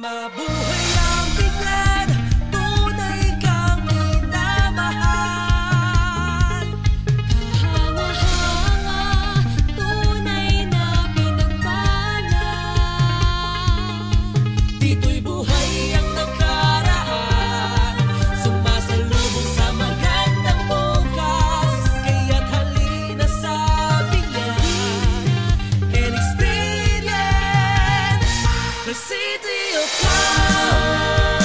Mabuhay ang biglan, tunay kang minamahal. Kahanga-hanga, tunay na pinagpala. Dito'y buhay ang nakaraan, sumasalubong sa magandang bukas. Kaya't halina sa biglan and experience the city of love.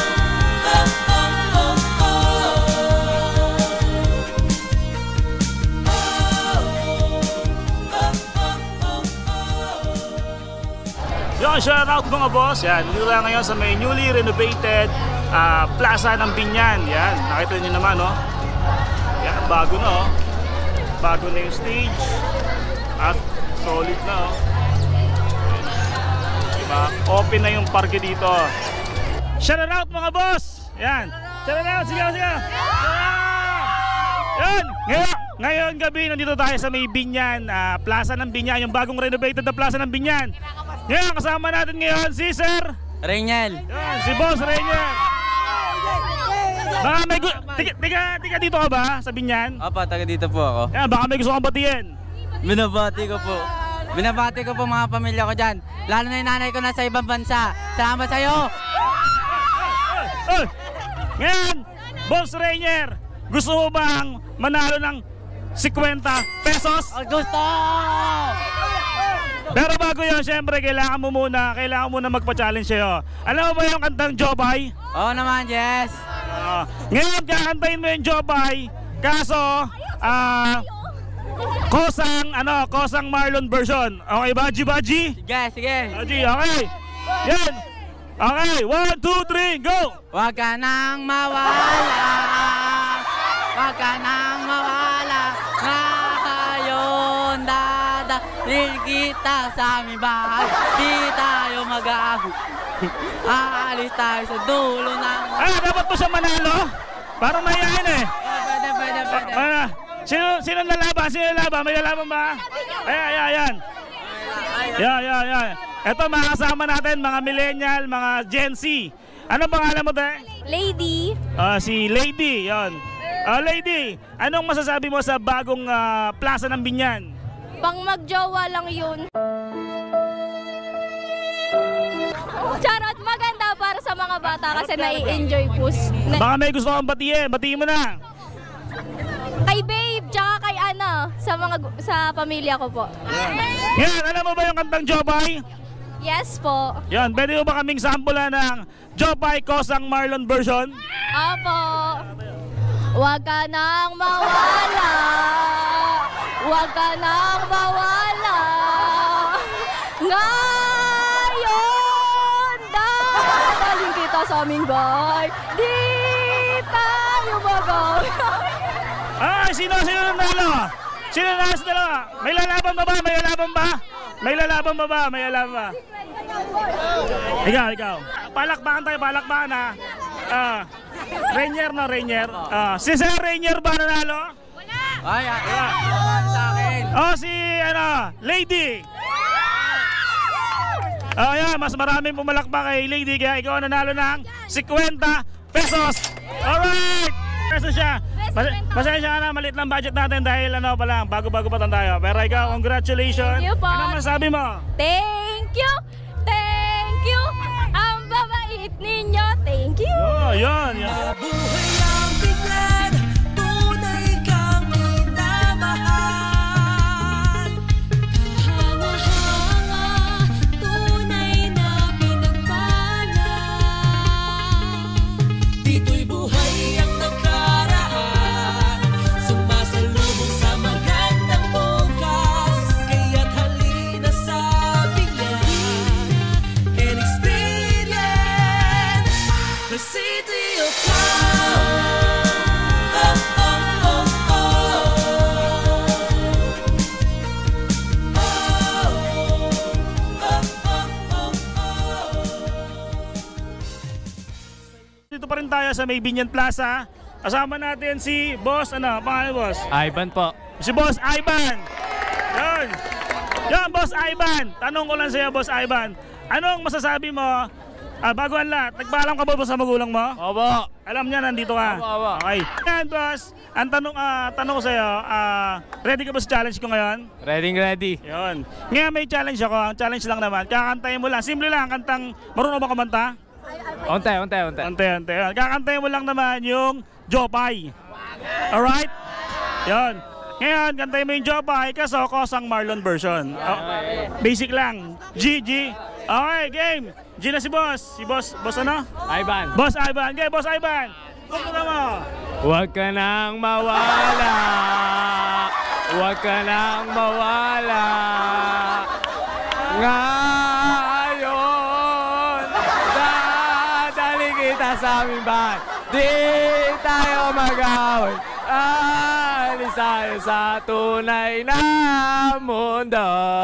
Yung shoutout mga boss, yan, dito lang ngayon sa may newly renovated Plaza ng Binyan. Yan, nakita nyo naman, no? Yan, bago na, oh. Bago na yung stage at solid na, oh. Diba? Open na yung parke dito. Shoutout mga boss! Yan, shoutout, sige, sige! Yan, ngayon gabi nandito tayo sa may Binyan, Plaza ng Binyan, yung bagong renovated na Plaza ng Binyan. Yan, kasama natin ngayon si Sir Reynel. yan, si Boss Reynel. Baka may tiga dito ka ba sa Binyan? Opo, taga dito po ako. Yan, baka may gusto kang batiin. Binabati ko po. Binabati ko po mga pamilya ko dyan. Lalo na yung nanay ko nasa ibang bansa. Salamat sa'yo! Ngayon, Boss Reynel, gusto mo bang manalo ng 50 pesos? Gusto! Pero bago yun, syempre, kailangan mo muna magpa-challenge sa'yo. Alam mo ba yung kantang Jobay? Oo naman, yes! Ngayon, kakantayin mo yung Jobay. Kaso, Kosang Marlon version. Okay ba, Baji? Sige, sige! Baji, okay. Yan. Okay, 1, 2, 3, go! Huwag ka nang mawala. Huwag ka nang mawala. Ngayon dadaling kita sa aming bahay. Di tayo mag-aago. Aalis tayo sa dulo ng... Dapat mo siya manalo? Parang mayayain eh. Pwede. Sino lalaban? May lalaban ba? Ayan. Yan. Ito mga kasama natin, mga millennial, mga Gen Z. Ano pangalan mo, te? Lady. Si Lady, yon. Lady, anong masasabi mo sa bagong Plaza ng Binyan? Pang magjowa lang yun. Charot, maganda para sa mga bata kasi nai-enjoy po. Baka may gusto kang batiin mo na. Kay babe, tsaka kay sa pamilya ko po. Yan, alam mo ba yung kantang Jobay? Yes po. Yan, pwede mo ba kaming sampulan ng Jobay Kosang Marlon version? Apo. Huwag ka nang mawala. Huwag ka nang mawala. Ngayon, dadaling kita sa aming bahay. Di tayo magaw. Sino nanalo? Sino nanalo sa dalawa? May lalaban ba? Ikaw. Palakpakan ha. Reynel. Si Sir Reynel ba nanalo? Ay, sa akin. Si Lady. Yan, mas maraming pumalakpak kay Lady kaya ikaw nanalo ng 50 pesos. Alright! Peso siya. Pasensya ka na, maliit lang budget natin dahil bago-bago pa tayo. Pero ikaw, congratulations. Thank you po. Ano masasabi mo? Thank you. Ang babait ninyo. Thank you. Yan. Mabuhay ang biglan, tunay kang minamahal. Kahanga-hanga, tunay na pinagpala. Dito'y buhay ang nakaraan, sumasalubong sa magandang bukas. Kaya't halina sa biglan and experience the city of love. Dito pa rin tayo sa may Binyan Plaza. Kasama natin si Boss, pangalan Boss? Ivan po. Si Boss Ivan. Yan, Boss Ivan. Tanong ko lang sa'yo, Boss Ivan. Anong masasabi mo Bago ang lahat, nagpaalam ka ba sa magulang mo? Opo. Alam niya, nandito ka? Opo. Okay. Yan, boss. Ang tanong ko sa'yo, ready ka ba sa challenge ko ngayon? Ready. Yun. Ngayon may challenge ako. Ang challenge lang naman. Kakantayin mo lang. Simple lang. Kantang, marunong ba kumanta? Unti. Ante. Kakantayin mo lang naman yung Jopay. Alright? Yun. Ngayon, kantayin mo yung Jopay kaso Kosang Marlon version. Basic lang. G. Okay, game. G na si boss. Si boss ano? Ivan. Boss Ivan. Okay, boss Ivan. Kumputa mo. Huwag ka nang mawala. Huwag ka nang mawala. Ngayon, dadali kita sa aming bahay. Di tayo mag-away. Alis tayo sa tunay na mundo.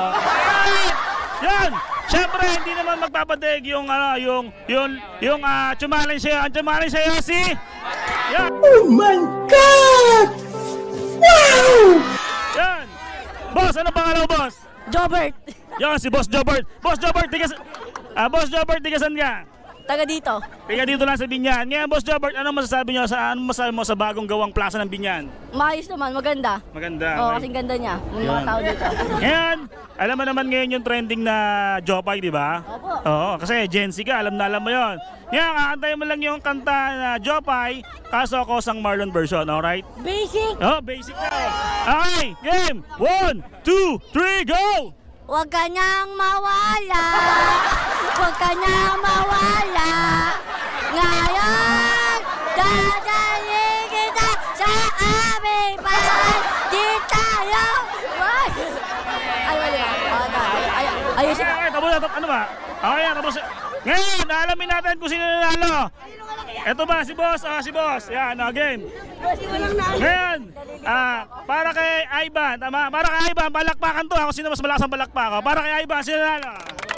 Yan. Siyempre, hindi naman magpapadig yung challenge sa'yo. Ang challenge sa'yo si... Yan. Oh my God! Wow! Yan. Boss, ano pangalan mo, boss? Jobert. Yan, si Boss Jobert. Boss Jobert, Boss Jobert, tigasan ka? Taga dito. Tiga dito lang sa Binyan. Ngayon, Boss Jobert, ano masasabi mo sa bagong gawang plaza ng Binyan? Maayos naman, maganda. Maganda. Oo, okay. kasing ganda niya. Yung mga Yan. tao dito. Ngayon, alam mo naman ngayon yung trending na Jopay, di ba? Opo. Oo, kasi Gen Z ka, alam mo yon. Ngayon, kakantayin mo lang yung kanta na Jopay, kaso Kosang Marlon version, alright? Basic. Oh, basic na. Okay, game. 1, 2, 3, go! Huwag ka nang mawala. Huwag ka nang mawala. Ngayon, dadali kita sa aming bahay. Di tayo. Ay, wala ba? Ayos. Okay, tapos na. Ano ba? Okay, tapos. Ngayon, alamin natin kung sino nanalo. Ito ba, si boss? Si boss. Yan, game. Ngayon, para kay Ivan, tama? Para kay Ivan, palakpakan to. Ako sino mas malakas ang palakpak. Para kay Ivan, sino nanalo?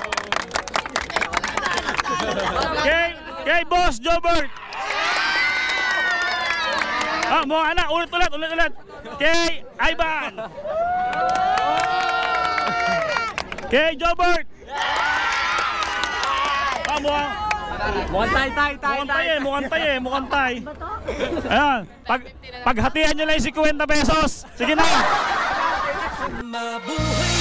Kay Boss Jobert. Mga anak, ulit. Kay Ivan. Kay Jobert. Mukhang tay. Ayan, paghatihan nyo lang yung 50 pesos. Sige na. Mabuhay